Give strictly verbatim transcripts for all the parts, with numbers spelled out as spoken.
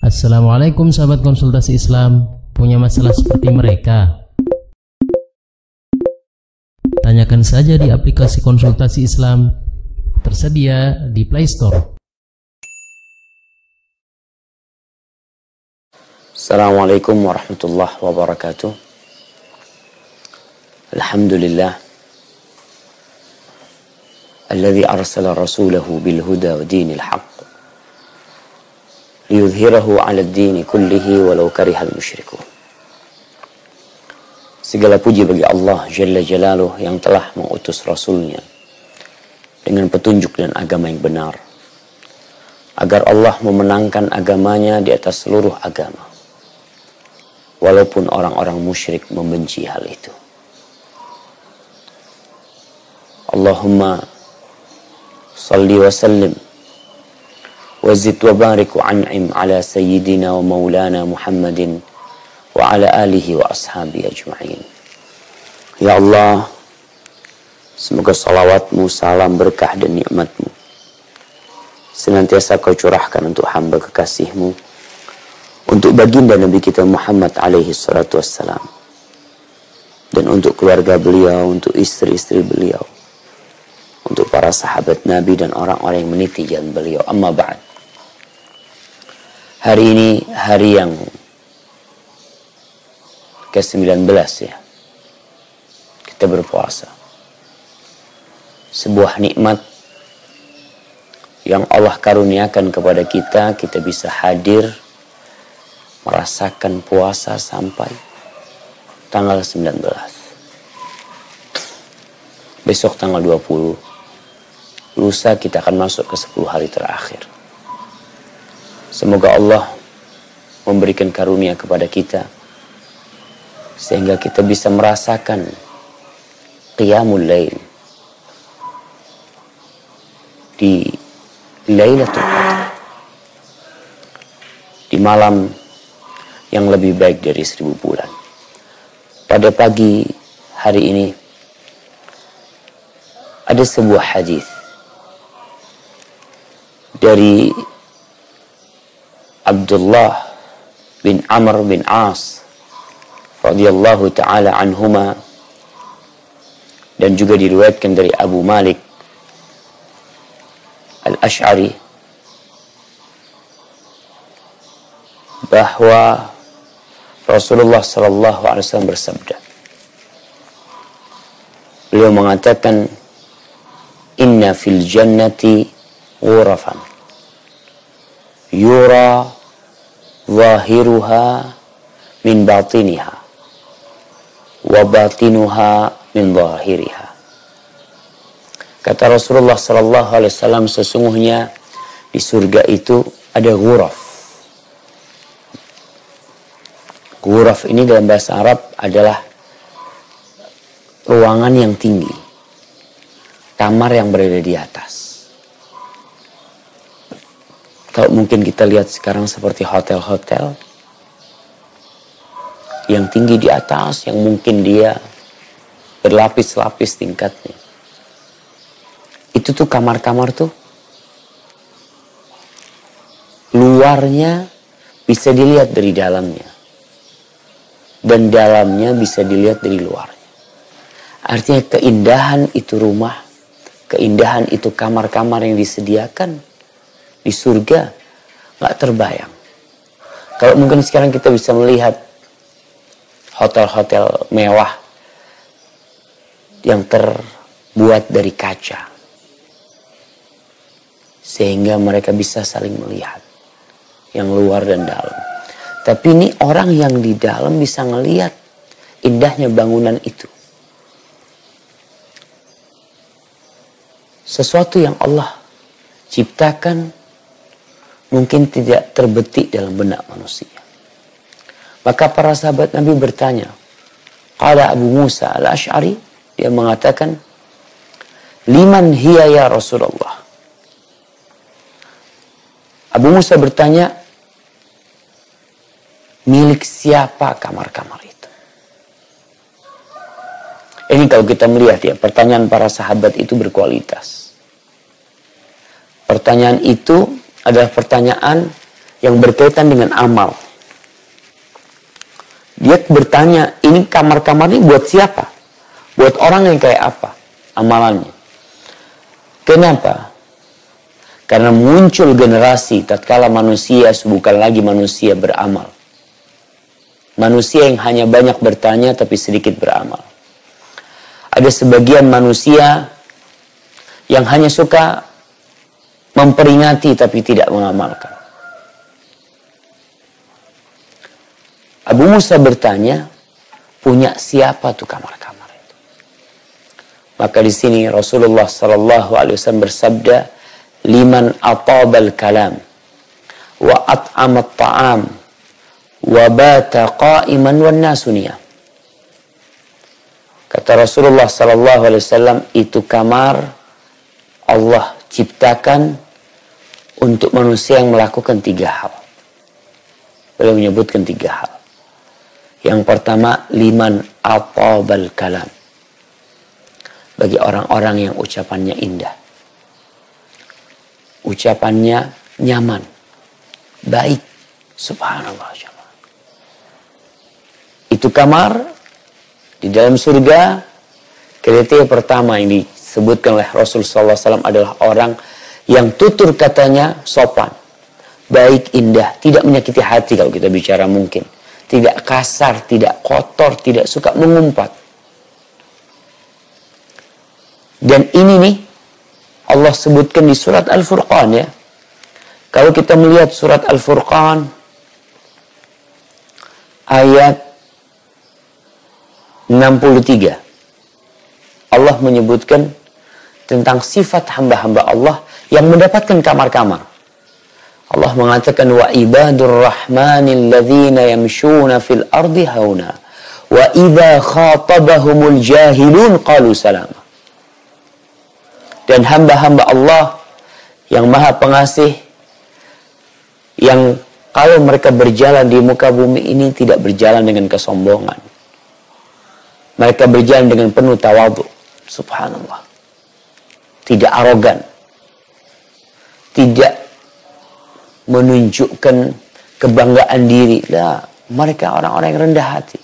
Assalamualaikum sahabat konsultasi Islam. Punya masalah seperti mereka? Tanyakan saja di aplikasi konsultasi Islam, tersedia di Play Store. Assalamualaikum warahmatullahi wabarakatuh. Alhamdulillah alladzi arsala rasulahu bil huda wa dinil haqq liyudhhirahu 'ala ad-din kullihi walau karihal musyrikun. Segala puji bagi Allah Jalla Jalaluh yang telah mengutus Rasulnya dengan petunjuk dan agama yang benar, agar Allah memenangkan agamanya di atas seluruh agama, walaupun orang-orang musyrik membenci hal itu. Allahumma salli wa sallim wa zid wa barik wa an'im ala sayyidina wa maulana Muhammadin wa ala alihi wa ashabi ajma'in. Ya Allah, semoga salawatmu, salam, berkah dan nikmatmu senantiasa kau curahkan untuk hamba kekasihmu, untuk baginda Nabi kita Muhammad alaihi salatu wassalam, dan untuk keluarga beliau, untuk istri-istri beliau, untuk para sahabat Nabi dan orang-orang yang meniti jalan beliau. Amma ba'd. Hari ini hari yang ke sembilan belas ya. Kita berpuasa. Sebuah nikmat yang Allah karuniakan kepada kita, kita bisa hadir merasakan puasa sampai tanggal sembilan belas. Besok tanggal dua puluh. Lusa kita akan masuk ke sepuluh hari terakhir. Semoga Allah memberikan karunia kepada kita sehingga kita bisa merasakan qiyamul lail di Lailatul Qadar, di malam yang lebih baik dari seribu bulan. Pada pagi hari ini ada sebuah hadis dari Abdullah bin Amr bin As radhiyallahu taala anhuma, dan juga diriwayatkan dari Abu Malik Al-Asy'ari bahwa Rasulullah sallallahu alaihi wasallam bersabda. Beliau mengatakan, "Inna fil jannati ghurafan yura zahiruha min batiniha wa batinuha min zahiriha." Kata Rasulullah sallallahu alaihi wasallam, sesungguhnya di surga itu ada ghuraf. Ghuraf ini dalam bahasa Arab adalah ruangan yang tinggi, kamar yang berada di atas. Kalau mungkin kita lihat sekarang seperti hotel-hotel yang tinggi di atas, yang mungkin dia berlapis-lapis tingkatnya. Itu tuh kamar-kamar tuh luarnya bisa dilihat dari dalamnya, dan dalamnya bisa dilihat dari luarnya. Artinya keindahan itu rumah, keindahan itu kamar-kamar yang disediakan di surga gak terbayang. Kalau mungkin sekarang kita bisa melihat hotel-hotel mewah yang terbuat dari kaca, sehingga mereka bisa saling melihat yang luar dan dalam. Tapi ini orang yang di dalam bisa melihat indahnya bangunan itu. Sesuatu yang Allah ciptakan mungkin tidak terbetik dalam benak manusia. Maka para sahabat Nabi bertanya. Qala Abu Musa Al-Asy'ari, dia mengatakan, "Liman hiya ya Rasulullah?" Abu Musa bertanya, milik siapa kamar-kamar itu? Ini kalau kita melihat ya, pertanyaan para sahabat itu berkualitas. Pertanyaan itu adalah pertanyaan yang berkaitan dengan amal. Dia bertanya, ini kamar-kamar ini buat siapa? Buat orang yang kayak apa amalannya? Kenapa? Karena muncul generasi tatkala manusia bukan lagi manusia beramal. Manusia yang hanya banyak bertanya tapi sedikit beramal. Ada sebagian manusia yang hanya suka memperingati tapi tidak mengamalkan. Abu Musa bertanya, punya siapa tuh kamar-kamar itu? Maka di sini Rasulullah Sallallahu Alaihi Wasallam bersabda, liman atabal kalam, wa at'amat ta'am, wa bata qa'iman wan nasu niyam. Kata Rasulullah Sallallahu Alaihi Wasallam, itu kamar Allah ciptakan untuk manusia yang melakukan tiga hal. Beliau menyebutkan tiga hal. Yang pertama, liman atabal kalam. Bagi orang-orang yang ucapannya indah. Ucapannya nyaman. Baik. Subhanallah. Itu kamar di dalam surga. Kriteria pertama yang disebutkan oleh Rasul sallallahu alaihi wasallam adalah orang yang tutur katanya sopan. Baik, indah. Tidak menyakiti hati kalau kita bicara mungkin. Tidak kasar, tidak kotor, tidak suka mengumpat. Dan ini nih, Allah sebutkan di surat Al-Furqan ya. Kalau kita melihat surat Al-Furqan, ayat enam puluh tiga. Allah menyebutkan tentang sifat hamba-hamba Allah yang mendapatkan kamar-kamar. Allah mengatakan wa ibadur rahmanil ladzina yamshuna fil ardi hauna wa idza khatabahumul jahilun qalu salama. Dan hamba-hamba Allah yang Maha Pengasih yang kalau mereka berjalan di muka bumi ini tidak berjalan dengan kesombongan. Mereka berjalan dengan penuh tawadhu. Subhanallah. Tidak arogan. Tidak menunjukkan kebanggaan diri. Lah, mereka orang-orang yang rendah hati.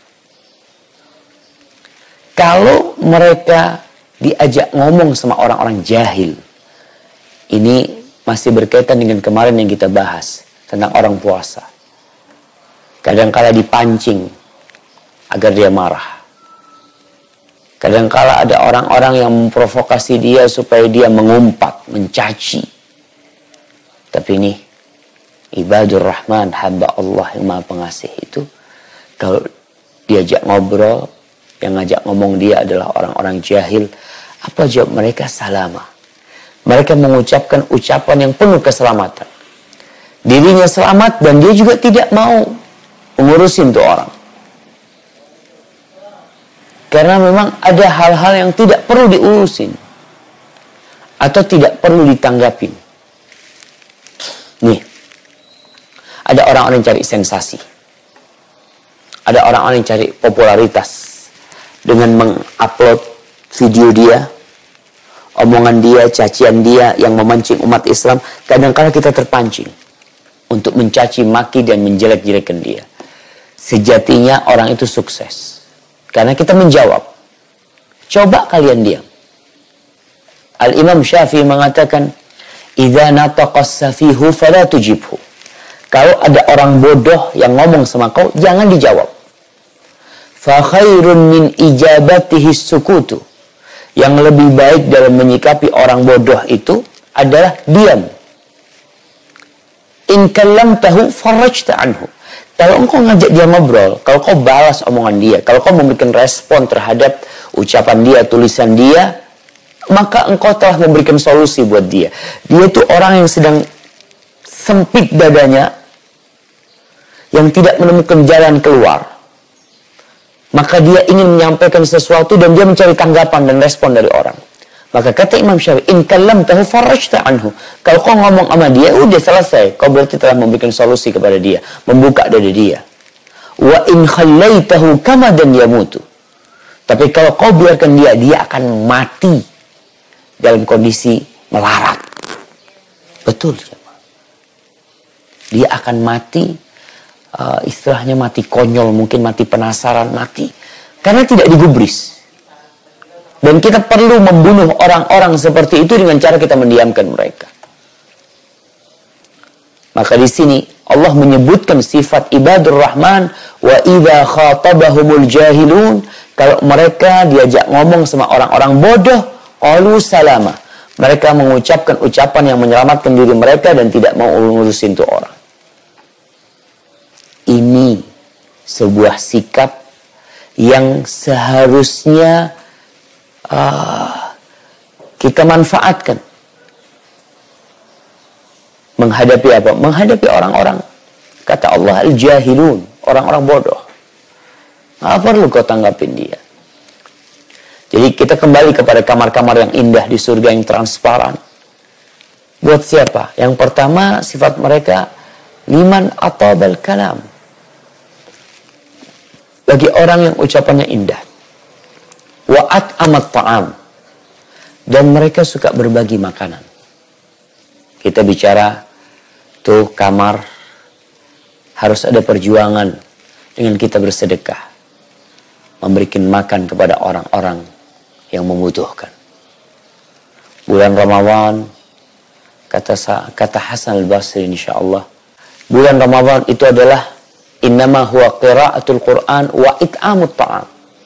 Kalau mereka diajak ngomong sama orang-orang jahil, ini masih berkaitan dengan kemarin yang kita bahas tentang orang puasa. Kadangkala dipancing agar dia marah. Kadangkala ada orang-orang yang memprovokasi dia supaya dia mengumpat, mencaci. Tapi ini ibadur rahman, hamba Allah yang Maha Pengasih itu, kalau diajak ngobrol, yang ngajak ngomong dia adalah orang-orang jahil, apa jawab mereka? Salama. Mereka mengucapkan ucapan yang penuh keselamatan. Dirinya selamat dan dia juga tidak mau mengurusin tuh orang. Karena memang ada hal-hal yang tidak perlu diurusin atau tidak perlu ditanggapin. Nih, ada orang-orang yang cari sensasi. Ada orang-orang yang cari popularitas dengan mengupload video dia, omongan dia, cacian dia yang memancing umat Islam. Kadang-kadang kita terpancing untuk mencaci maki dan menjelek-jelekan dia. Sejatinya orang itu sukses karena kita menjawab. Coba kalian diam. Al-Imam Syafi'i mengatakan, idza nataqas safihu fala tujibhu. Kalau ada orang bodoh yang ngomong sama kau, jangan dijawab. Fa khairun min ijabatihi sukutu. Yang lebih baik dalam menyikapi orang bodoh itu adalah diam. In kallamtahu farajta anhu. Kalau engkau ngajak dia ngobrol, kalau kau balas omongan dia, kalau kau memberikan respon terhadap ucapan dia, tulisan dia, maka engkau telah memberikan solusi buat dia. Dia itu orang yang sedang sempit dadanya, yang tidak menemukan jalan keluar. Maka dia ingin menyampaikan sesuatu dan dia mencari tanggapan dan respon dari orang. Maka kata Imam Syafi'i, in kallamtahu farajta anhu. Kalau kau ngomong sama dia, udah selesai. Kau berarti telah memberikan solusi kepada dia, membuka dada dia. Wa in khallaitahu kamadan yamutu. Tapi kalau kau biarkan dia, dia akan mati dalam kondisi melarat. Betul. Dia akan mati, uh, istilahnya mati konyol, mungkin mati penasaran, mati. Karena tidak digubris. Dan kita perlu membunuh orang-orang seperti itu dengan cara kita mendiamkan mereka. Maka di sini Allah menyebutkan sifat ibadur rahman, wa idza khatabahumul jahilun, kalau mereka diajak ngomong sama orang-orang bodoh, qalu salama. Mereka mengucapkan ucapan yang menyelamatkan diri mereka dan tidak mau ngurusin tuh orang. Ini sebuah sikap yang seharusnya uh, kita manfaatkan. Menghadapi apa? Menghadapi orang-orang, kata Allah, al-jahilun, orang-orang bodoh. Nggak perlu kau tanggapin dia. Jadi kita kembali kepada kamar-kamar yang indah di surga yang transparan. Buat siapa? Yang pertama, sifat mereka, liman atabal kalam. Bagi orang yang ucapannya indah. Wa'at amat ta'am. Dan mereka suka berbagi makanan. Kita bicara tuh kamar, harus ada perjuangan dengan kita bersedekah, memberikan makan kepada orang-orang yang membutuhkan. Bulan Ramadan, kata kata Hasan al-Basri insyaallah, bulan Ramadan itu adalah innama huwa qiraatul Quran wa it'amut ta'am.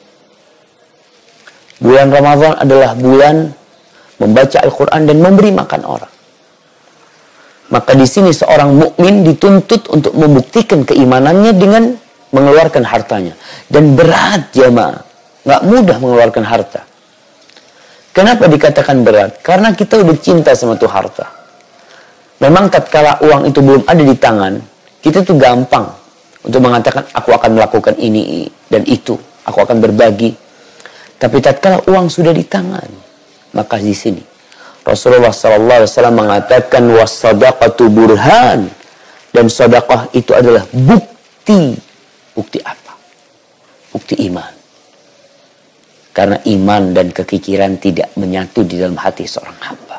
Bulan Ramadan adalah bulan membaca Al-Quran dan memberi makan orang. Maka di sini seorang mukmin dituntut untuk membuktikan keimanannya dengan mengeluarkan hartanya. Dan berat jamaah, nggak mudah mengeluarkan harta. Kenapa dikatakan berat? Karena kita udah cinta sama tuh harta. Memang tatkala uang itu belum ada di tangan, kita tuh gampang untuk mengatakan aku akan melakukan ini dan itu, aku akan berbagi. Tapi tatkala uang sudah di tangan, maka di sini Rasulullah sallallahu alaihi wasallam mengatakan was-shadaqatu burhan, dan sedekah itu adalah bukti. Bukti apa? Bukti iman. Karena iman dan kekikiran tidak menyatu di dalam hati seorang hamba.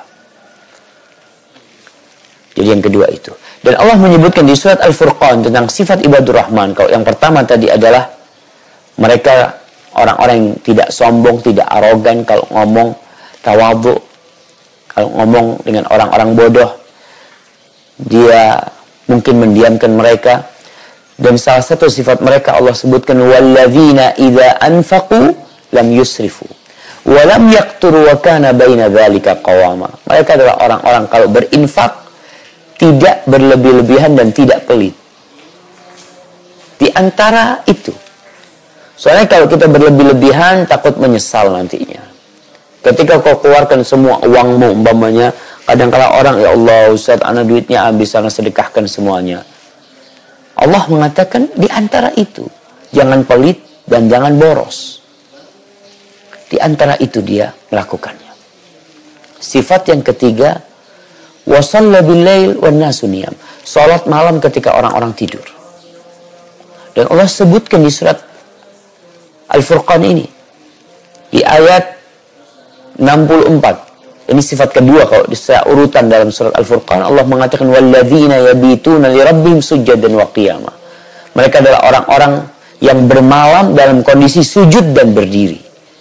Jadi yang kedua itu. Dan Allah menyebutkan di surat Al-Furqan tentang sifat ibadur rahman. Kalau yang pertama tadi adalah mereka orang-orang yang tidak sombong, tidak arogan kalau ngomong, tawadhu. Kalau ngomong dengan orang-orang bodoh, dia mungkin mendiamkan mereka. Dan salah satu sifat mereka Allah sebutkan, walladzina idza anfaqu lam yusrifu wa lam yaqturu wa kana baina dzalika qawama. Mereka adalah orang-orang kalau berinfak tidak berlebih-lebihan dan tidak pelit. Di antara itu. Soalnya kalau kita berlebih-lebihan takut menyesal nantinya. Ketika kau keluarkan semua uangmu, umpamanya, kadang-kala orang, ya Allah Ustaz, ana duitnya habis, ana sedekahkan semuanya. Allah mengatakan di antara itu, jangan pelit dan jangan boros. Di antara itu dia melakukannya. Sifat yang ketiga, wa shalla bil-lail wan nasu niyam. Salat malam ketika orang-orang tidur. Dan Allah sebutkan di surat Al-Furqan ini, di ayat enam puluh empat. Ini sifat kedua kalau di urutan dalam surat Al-Furqan. Allah mengatakan walladzina yabituna li rabbihim sujadan wa qiyama. Mereka adalah orang-orang yang bermalam dalam kondisi sujud dan berdiri.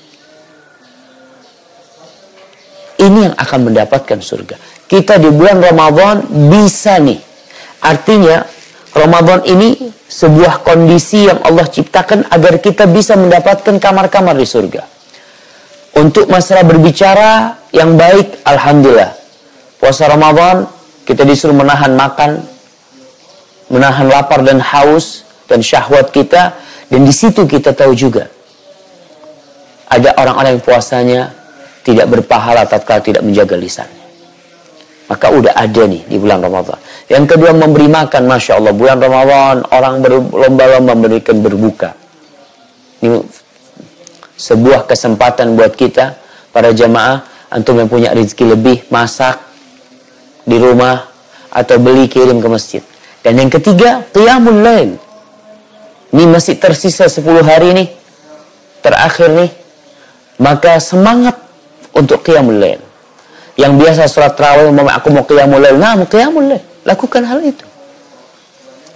Ini yang akan mendapatkan surga. Kita di bulan Ramadan bisa nih. Artinya Ramadan ini sebuah kondisi yang Allah ciptakan agar kita bisa mendapatkan kamar-kamar di surga. Untuk masalah berbicara yang baik, alhamdulillah. Puasa Ramadan, kita disuruh menahan makan, menahan lapar dan haus, dan syahwat kita. Dan di situ kita tahu juga, ada orang-orang yang puasanya tidak berpahala tatkala tidak menjaga lisannya. Maka udah ada nih di bulan Ramadan. Yang kedua, memberi makan, Masya Allah. Bulan Ramadan, orang berlomba-lomba memberikan berbuka. Ini sebuah kesempatan buat kita, para jamaah, antum yang punya rezeki lebih, masak di rumah atau beli kirim ke masjid. Dan yang ketiga, qiyamul lail. Ini masih tersisa sepuluh hari nih, terakhir nih. Maka semangat untuk qiyamul lail. Yang biasa sholat tarawih, aku mau qiyamul lail, nah mau qiyamul lail, lakukan hal itu.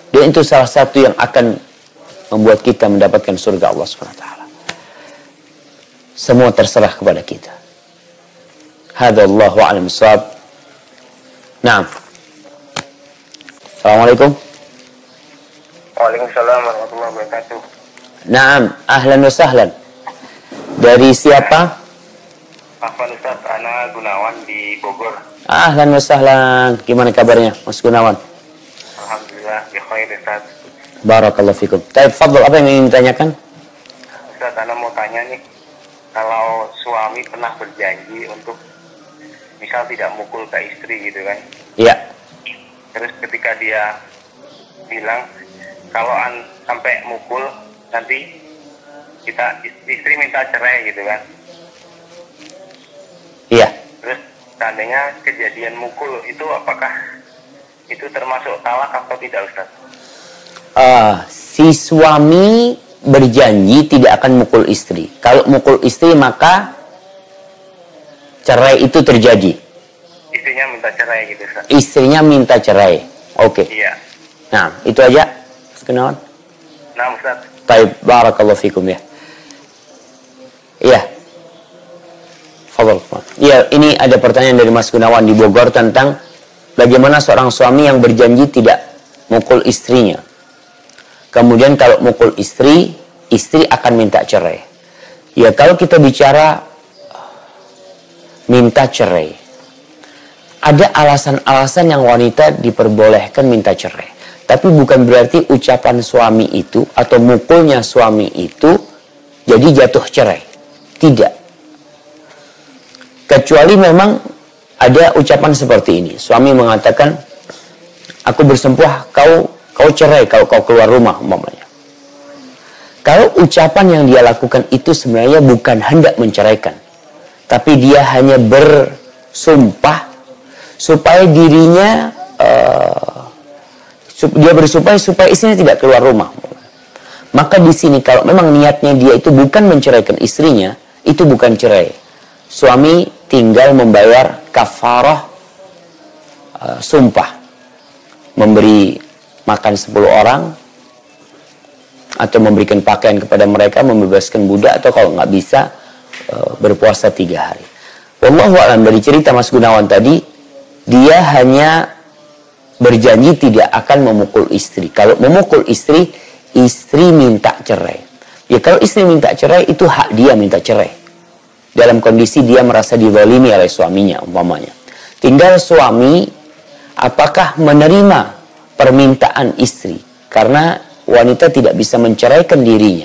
Dan itu salah satu yang akan membuat kita mendapatkan surga Allah subhanahu wa taala. Semua terserah kepada kita. Hadza Allahu a'lam bissawab. Naam. Assalamualaikum. Waalaikumsalam warahmatullahi wabarakatuh. Naam, ahlan wa sahlan. Dari siapa? Afwan Ustaz, Ana Gunawan di Bogor. Ahlan wa sahlan. Gimana kabarnya, Mas Gunawan? Alhamdulillah, bi khair Ustaz. Barakallahu fikum. Baik, fadhil, apa yang ingin ditanyakan? Ustaz, Ana mau tanya nih, kalau suami pernah berjanji untuk misal tidak mukul ke istri gitu kan? Iya. Terus ketika dia bilang kalau an, sampai mukul nanti kita istri minta cerai gitu kan? Iya. Terus seandainya kejadian mukul itu apakah itu termasuk talak atau tidak Ustaz? Uh, si suami berjanji tidak akan mukul istri. Kalau mukul istri maka cerai itu terjadi. Istrinya minta cerai gitu Ustaz? Istrinya minta cerai. Oke. Okay. Iya. Nah, itu aja. Mas Gunawan. Nah Ustaz. Baik, barakallahu fikum ya. Iya. Fadhal. Iya, ini ada pertanyaan dari Mas Gunawan di Bogor tentang bagaimana seorang suami yang berjanji tidak mukul istrinya. Kemudian kalau mukul istri, istri akan minta cerai. Ya, kalau kita bicara minta cerai, ada alasan-alasan yang wanita diperbolehkan minta cerai. Tapi bukan berarti ucapan suami itu atau mukulnya suami itu jadi jatuh cerai. Tidak. Kecuali memang ada ucapan seperti ini. Suami mengatakan, aku bersempuh, kau kau cerai kalau kau keluar rumah, umpamanya. Kalau ucapan yang dia lakukan itu sebenarnya bukan hendak menceraikan. Tapi dia hanya bersumpah supaya dirinya, uh, dia bersumpah supaya istrinya tidak keluar rumah. Maka di sini kalau memang niatnya dia itu bukan menceraikan istrinya, itu bukan cerai. Suami tinggal membayar kafarah uh, sumpah, memberi makan sepuluh orang, atau memberikan pakaian kepada mereka, membebaskan budak, atau kalau nggak bisa uh, berpuasa tiga hari. Wallahu a'lam. Dari cerita Mas Gunawan tadi, dia hanya berjanji tidak akan memukul istri. Kalau memukul istri, istri minta cerai. Ya kalau istri minta cerai, itu hak dia minta cerai. Dalam kondisi dia merasa dizalimi oleh suaminya, umpamanya. Tinggal suami apakah menerima permintaan istri. Karena wanita tidak bisa menceraikan dirinya.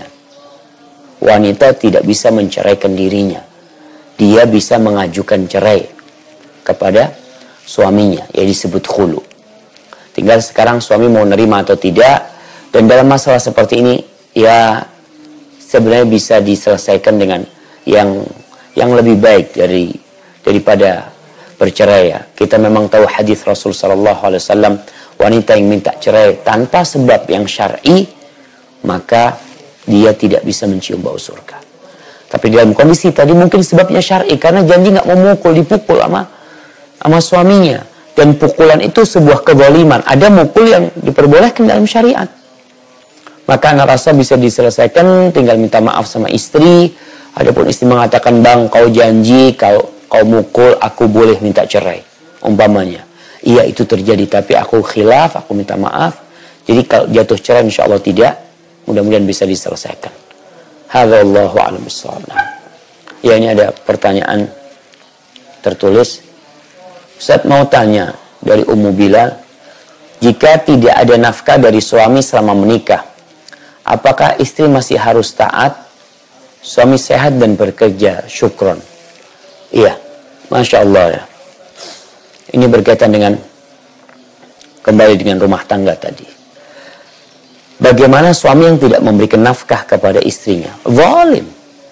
Wanita tidak bisa menceraikan dirinya. Dia bisa mengajukan cerai kepada suaminya. Ya disebut khulu. Tinggal sekarang suami mau nerima atau tidak. Dan dalam masalah seperti ini, ya sebenarnya bisa diselesaikan dengan yang yang lebih baik dari daripada bercerai. Ya. Kita memang tahu hadis Rasul sallallahu alaihi wasallam, wanita yang minta cerai tanpa sebab yang syar'i, maka dia tidak bisa mencium bau surga. Tapi dalam kondisi tadi mungkin sebabnya syar'i, karena janji nggak mau mukul, dipukul sama sama suaminya. Dan pukulan itu sebuah kezaliman. Ada mukul yang diperbolehkan dalam syariat. Maka anak rasa bisa diselesaikan, tinggal minta maaf sama istri. Adapun istri mengatakan, bang, kau janji, kalau kau mukul, aku boleh minta cerai. Umpamanya. Iya, itu terjadi, tapi aku khilaf, aku minta maaf. Jadi kalau jatuh cerai, insya Allah tidak. Mudah-mudahan bisa diselesaikan. Hadza Allahu a'lam bissawab. Ya, ini ada pertanyaan tertulis. Ustaz mau tanya dari Ummu Bilal, jika tidak ada nafkah dari suami selama menikah, apakah istri masih harus taat? Suami sehat dan bekerja, syukron. Iya, Masya Allah ya. Ini berkaitan dengan, kembali dengan rumah tangga tadi. Bagaimana suami yang tidak memberikan nafkah kepada istrinya? Zalim.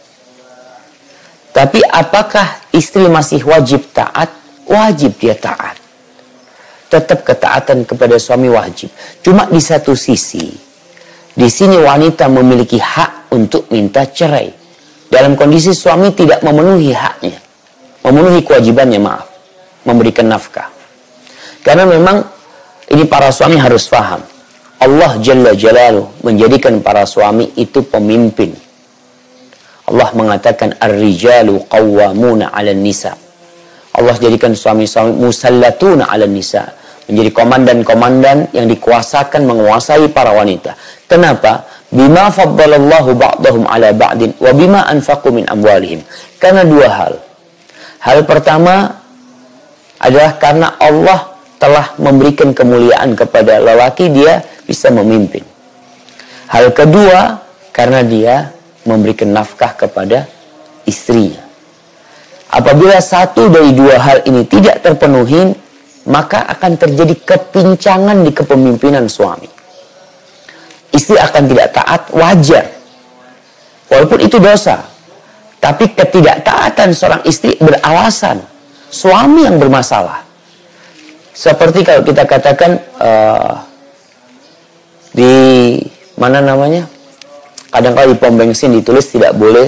Tapi apakah istri masih wajib taat? Wajib dia taat. Tetap ketaatan kepada suami wajib. Cuma di satu sisi, di sini wanita memiliki hak untuk minta cerai. Dalam kondisi suami tidak memenuhi haknya. Memenuhi kewajibannya, maaf. Memberikan nafkah. Karena memang ini para suami harus paham. Allah Jalla Jalaluhu menjadikan para suami itu pemimpin. Allah mengatakan ar-rijalu qawwamuna 'alan nisa. Allah jadikan suami-suami musallatuna 'alan nisa, menjadi komandan-komandan yang dikuasakan menguasai para wanita. Kenapa? Bima faddalallahu ba'dahum 'ala ba'din wa bima anfaqu min amwalihim. Karena dua hal. Hal pertama adalah karena Allah telah memberikan kemuliaan kepada lelaki, dia bisa memimpin. Hal kedua, karena dia memberikan nafkah kepada istrinya. Apabila satu dari dua hal ini tidak terpenuhi, maka akan terjadi kepincangan di kepemimpinan suami. Istri akan tidak taat, wajar. Walaupun itu dosa. Tapi ketidaktaatan seorang istri beralasan suami yang bermasalah. Seperti kalau kita katakan uh, di mana namanya, kadang-kadang di pom bensin ditulis tidak boleh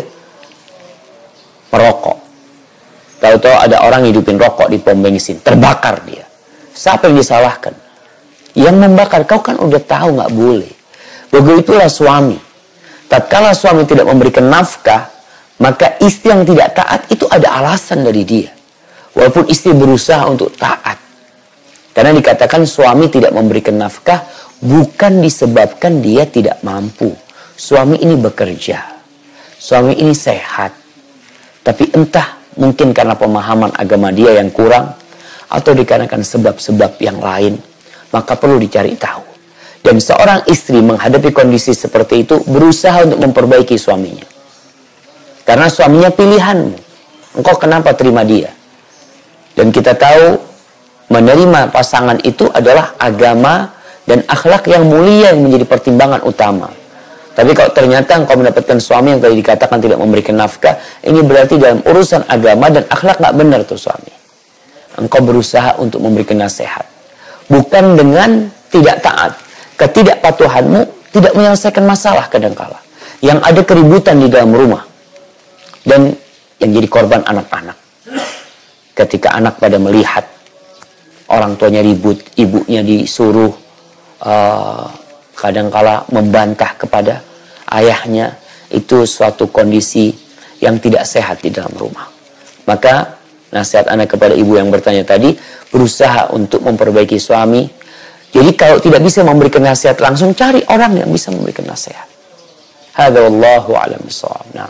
merokok. Tahu-tahu ada orang hidupin rokok di pom bensin, terbakar dia. Siapa yang disalahkan? Yang membakar. Kau kan udah tahu nggak boleh. Begitulah suami. Tatkala suami tidak memberikan nafkah, maka istri yang tidak taat itu ada alasan dari dia. Walaupun istri berusaha untuk taat. Karena dikatakan suami tidak memberikan nafkah bukan disebabkan dia tidak mampu. Suami ini bekerja. Suami ini sehat. Tapi entah mungkin karena pemahaman agama dia yang kurang atau dikarenakan sebab-sebab yang lain, maka perlu dicari tahu. Dan seorang istri menghadapi kondisi seperti itu berusaha untuk memperbaiki suaminya. Karena suaminya pilihanmu. Engkau kenapa terima dia? Dan kita tahu menerima pasangan itu adalah agama dan akhlak yang mulia yang menjadi pertimbangan utama. Tapi kalau ternyata engkau mendapatkan suami yang tadi dikatakan tidak memberikan nafkah, ini berarti dalam urusan agama dan akhlak nggak benar tuh suami. Engkau berusaha untuk memberikan nasihat. Bukan dengan tidak taat. Ketidakpatuhanmu tidak menyelesaikan masalah kadangkala. Yang ada keributan di dalam rumah. Dan yang jadi korban anak-anak. Ketika anak pada melihat orang tuanya ribut, ibunya disuruh uh, kadangkala membantah kepada ayahnya, itu suatu kondisi yang tidak sehat di dalam rumah. Maka nasihat anak kepada ibu yang bertanya tadi, berusaha untuk memperbaiki suami. Jadi kalau tidak bisa memberikan nasihat langsung, cari orang yang bisa memberikan nasihat. Hadza wallahu a'lam bishawab. Nah.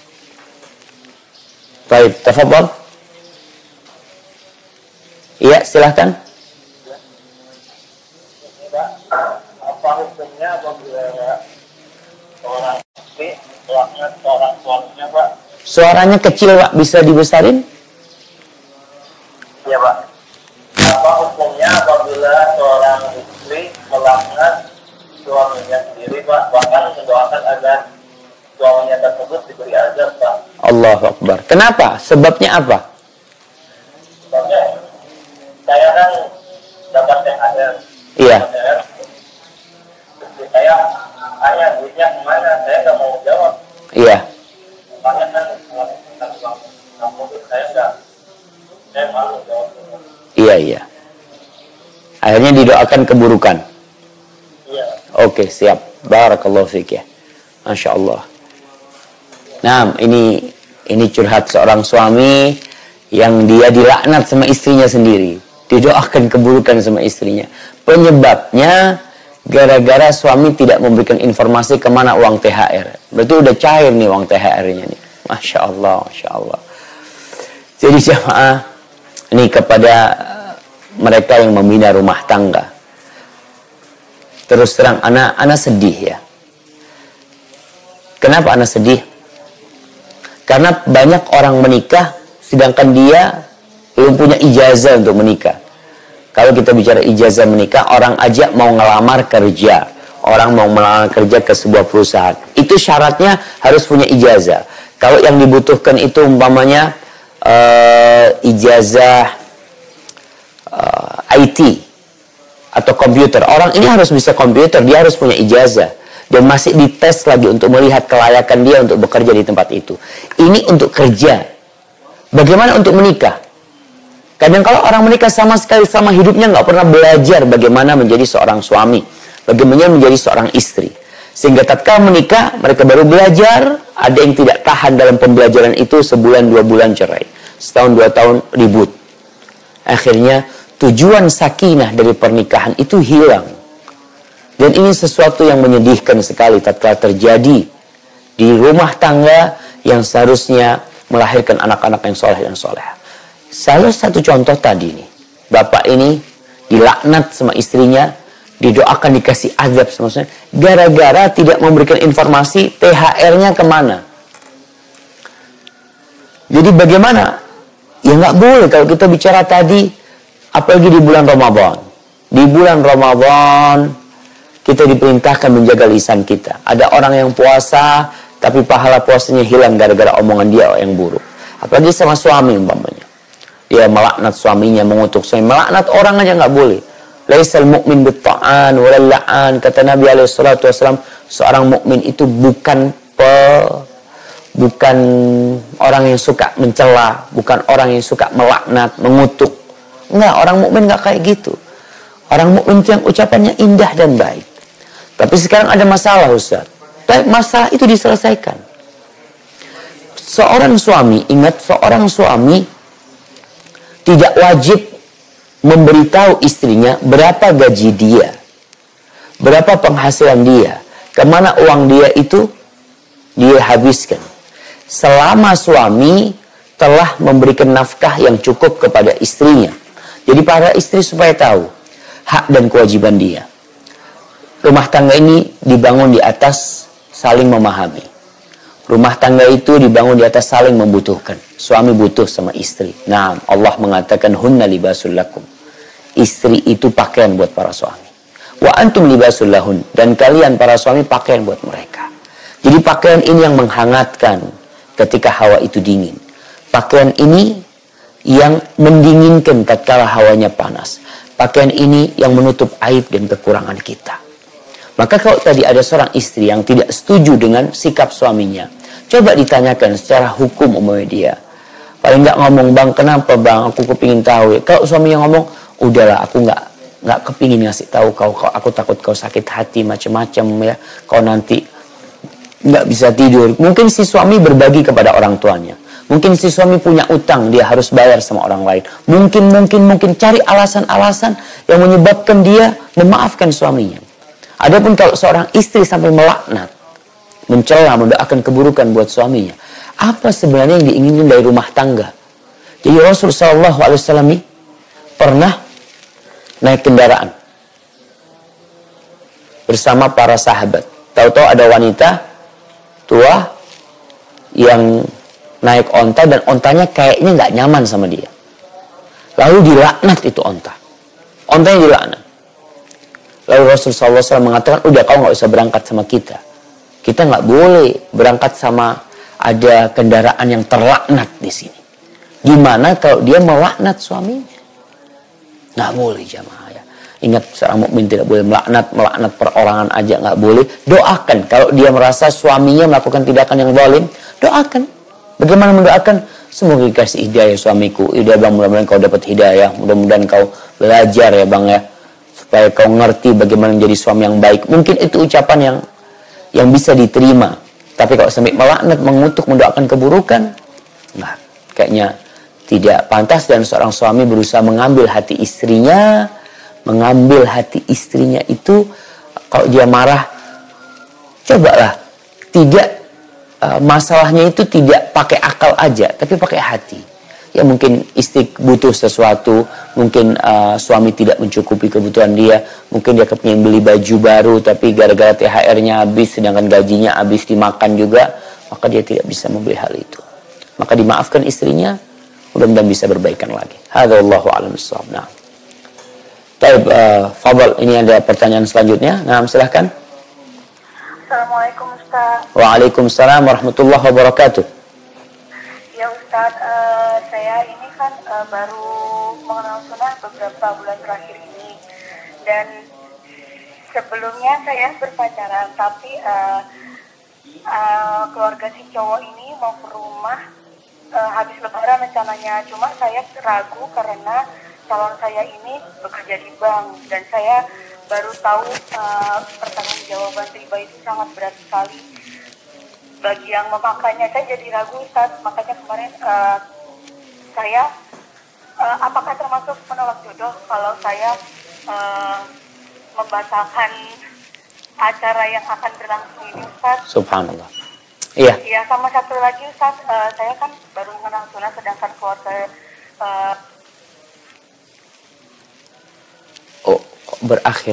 Baik, tafadhal. Iya, silahkan. Apa hukumnya apabila seorang istri melaknat seorang suaminya, Pak? Suaranya kecil, Pak. Bisa dibesarin? Iya, Pak. Apa hukumnya apabila seorang istri melaknat suaminya sendiri, Pak? Bahkan mendoakan agar suaminya tersebut diberi azab, Pak. Allahu Akbar. Kenapa? Sebabnya apa? Sebabnya saya kan dapat T H R. Iya. Saya tanya duitnya kemana? Saya nggak mau jawab. Iya. Makanya kan kamu saya nggak, saya malu jawab. Iya, iya. Akhirnya didoakan keburukan. Iya. Oke, siap. Barakallahu fiik ya. Masya Allah. Nah, ini ini curhat seorang suami yang dia dilaknat sama istrinya sendiri. Didoakan keburukan sama istrinya. Penyebabnya gara-gara suami tidak memberikan informasi kemana uang T H R. Berarti udah cair nih uang T H R-nya nih. Masya Allah, Masya Allah. Jadi jamaah, ini kepada mereka yang membina rumah tangga. Terus terang, anak, anak sedih ya. Kenapa anak sedih? Karena banyak orang menikah, sedangkan dia belum punya ijazah untuk menikah. Kalau kita bicara ijazah menikah, orang aja mau ngelamar kerja. Orang mau melamar kerja ke sebuah perusahaan. Itu syaratnya harus punya ijazah. Kalau yang dibutuhkan itu umpamanya uh, ijazah uh, I T atau komputer. Orang ini harus bisa komputer, dia harus punya ijazah. Dan masih dites lagi untuk melihat kelayakan dia untuk bekerja di tempat itu. Ini untuk kerja. Bagaimana untuk menikah? Kadang kalau orang menikah sama sekali sama hidupnya nggak pernah belajar bagaimana menjadi seorang suami. bagaimana menjadi seorang istri. Sehingga tatkala menikah, mereka baru belajar, ada yang tidak tahan dalam pembelajaran itu, sebulan dua bulan cerai, setahun dua tahun ribut. Akhirnya tujuan sakinah dari pernikahan itu hilang. Dan ini sesuatu yang menyedihkan sekali tatkala terjadi di rumah tangga yang seharusnya melahirkan anak-anak yang soleh dan soleha. Salah satu contoh tadi nih, bapak ini dilaknat sama istrinya, didoakan dikasih azab sama istrinya, gara-gara tidak memberikan informasi T H R-nya kemana. Jadi bagaimana? Ya nggak boleh kalau kita bicara tadi, apalagi di bulan Ramadan. Di bulan Ramadan kita diperintahkan menjaga lisan kita. Ada orang yang puasa, tapi pahala puasanya hilang gara-gara omongan dia yang buruk. Apalagi sama suami umpamanya. Dia melaknat suaminya, mengutuk suami. Melaknat orang aja nggak boleh. Laisal mu'min bitta'an walal la'an. Kata Nabi alaihi salatu wasallam, seorang mukmin itu bukan pe, bukan orang yang suka mencela, bukan orang yang suka melaknat, mengutuk. Enggak, orang mukmin nggak kayak gitu. Orang mukmin yang ucapannya indah dan baik. Tapi sekarang ada masalah, Ustaz. Tapi masalah itu diselesaikan. Seorang suami, ingat, seorang suami tidak wajib memberitahu istrinya berapa gaji dia, berapa penghasilan dia, kemana uang dia itu dia habiskan. Selama suami telah memberikan nafkah yang cukup kepada istrinya. Jadi para istri supaya tahu hak dan kewajiban dia. Rumah tangga ini dibangun di atas saling memahami. Rumah tangga itu dibangun di atas saling membutuhkan. Suami butuh sama istri. Nah, Allah mengatakan hunna libasul lakum. Istri itu pakaian buat para suami. Wa antum libasul lahun. Dan kalian para suami pakaian buat mereka. Jadi pakaian ini yang menghangatkan ketika hawa itu dingin. Pakaian ini yang mendinginkan tatkala hawanya panas. Pakaian ini yang menutup aib dan kekurangan kita. Maka kalau tadi ada seorang istri yang tidak setuju dengan sikap suaminya, coba ditanyakan secara hukum umumnya dia. Paling nggak ngomong, bang, kenapa bang? Aku kepingin tahu. Kalau suaminya ngomong, udahlah, aku nggak nggak kepingin ngasih tahu kau. Kau aku takut kau sakit hati macam-macam ya. Kau nanti nggak bisa tidur. Mungkin si suami berbagi kepada orang tuanya. Mungkin si suami punya utang, dia harus bayar sama orang lain. Mungkin, mungkin, mungkin cari alasan-alasan yang menyebabkan dia memaafkan suaminya. Adapun kalau seorang istri sampai melaknat, mencela, mendoakan keburukan buat suaminya, apa sebenarnya yang diinginkan dari rumah tangga? Jadi Rasulullah shallallahu alaihi wasallam ini pernah naik kendaraan bersama para sahabat. Tahu-tahu ada wanita tua yang naik onta dan ontanya kayaknya nggak nyaman sama dia. Lalu dilaknat itu onta. Ontanya dilaknat. Lalu Rasulullah shallallahu alaihi wasallam mengatakan, udah kau nggak usah berangkat sama kita. Kita nggak boleh berangkat sama ada kendaraan yang terlaknat di sini. Gimana kalau dia melaknat suaminya? Nggak boleh jamaah ya. Ingat, seorang mukmin tidak boleh melaknat, melaknat perorangan aja nggak boleh. Doakan kalau dia merasa suaminya melakukan tindakan yang zalim, doakan. Bagaimana mendoakan? Semoga dikasih hidayah suamiku. Hidayah bang, mudah-mudahan kau dapat hidayah. Mudah-mudahan kau belajar ya bang ya. Supaya kau ngerti bagaimana menjadi suami yang baik. Mungkin itu ucapan yang yang bisa diterima. Tapi kalau sampai melaknat, mengutuk, mendoakan keburukan, nah, kayaknya tidak pantas. Dan seorang suami berusaha mengambil hati istrinya, mengambil hati istrinya itu, kalau dia marah, cobalah tidak uh, masalahnya itu tidak pakai akal aja, tapi pakai hati. Ya mungkin istri butuh sesuatu, mungkin uh, suami tidak mencukupi kebutuhan dia, mungkin dia kepingin beli baju baru, tapi gara-gara T H R-nya habis, sedangkan gajinya habis dimakan juga, maka dia tidak bisa membeli hal itu. Maka dimaafkan istrinya, mudah-mudahan bisa berbaikan lagi. Hadza wallahu a'lam bissawab. Nah. Baik, uh, Fadl, ini ada pertanyaan selanjutnya. Nah, silahkan. Assalamualaikum Ustaz. Waalaikumsalam warahmatullahi wabarakatuh. Ya Ustaz, uh, saya ini kan uh, baru mengenal sunnah beberapa bulan terakhir ini. Dan sebelumnya saya berpacaran, tapi uh, uh, keluarga si cowok ini mau ke rumah uh, habis lebaran rencananya. Cuma saya ragu karena calon saya ini bekerja di bank dan saya baru tahu uh, pertanggungjawaban riba itu sangat berat sekali. Bagi yang memakainya saya jadi ragu Ustaz, makanya kemarin uh, saya uh, apakah termasuk menolak jodoh kalau saya uh, membatalkan acara yang akan berlangsung ini Ustaz? Subhanallah. Iya. Iya, sama satu lagi Ustaz, uh, saya kan baru mengenal sunnah sedangkan keluarga uh, oh, berakhir.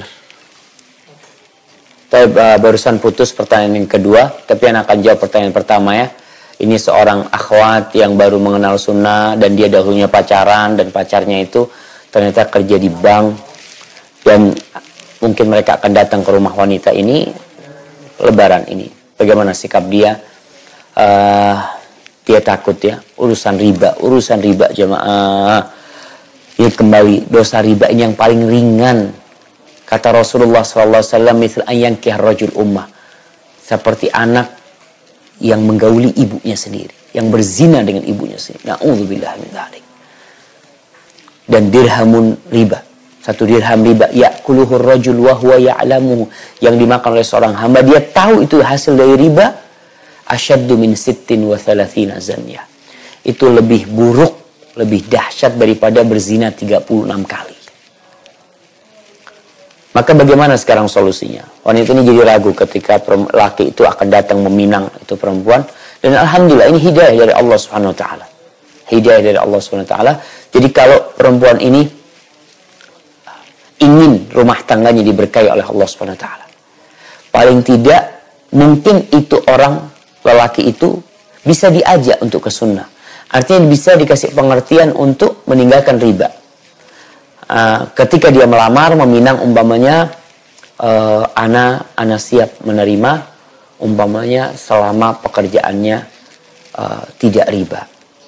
Tapi uh, barusan putus pertanyaan yang kedua, tapi yang akan jawab pertanyaan pertama ya. Ini seorang akhwat yang baru mengenal sunnah dan dia dahulunya pacaran dan pacarnya itu ternyata kerja di bank dan mungkin mereka akan datang ke rumah wanita ini lebaran ini. Bagaimana sikap dia? Uh, dia takut ya, urusan riba, urusan riba jemaah. Ini kembali, dosa riba ini yang paling ringan. Kata Rasulullah shallallahu alaihi wasallam, "Mithal an yankih rajul ummah." Seperti anak yang menggauli ibunya sendiri, yang berzina dengan ibunya sendiri. Na'udzubillah min dzalik. Dan dirhamun riba. Satu dirham riba, ya'kuluhur rajul wa huwa ya'lamuhu, yang dimakan oleh seorang hamba, dia tahu itu hasil dari riba, asyaddu min sittin wa thalathina zanyah. Itu lebih buruk, lebih dahsyat daripada berzina tiga puluh enam kali. Maka bagaimana sekarang solusinya? Wanita ini jadi ragu ketika laki itu akan datang meminang itu perempuan, dan alhamdulillah ini hidayah dari Allah Subhanahu wa taala. Hidayah dari Allah Subhanahu wa taala. Jadi kalau perempuan ini ingin rumah tangganya diberkahi oleh Allah Subhanahu wa taala, paling tidak mungkin itu orang lelaki itu bisa diajak untuk ke sunnah. Artinya bisa dikasih pengertian untuk meninggalkan riba. Uh, ketika dia melamar, meminang umpamanya, uh, ana ana siap menerima umpamanya selama pekerjaannya uh, tidak riba.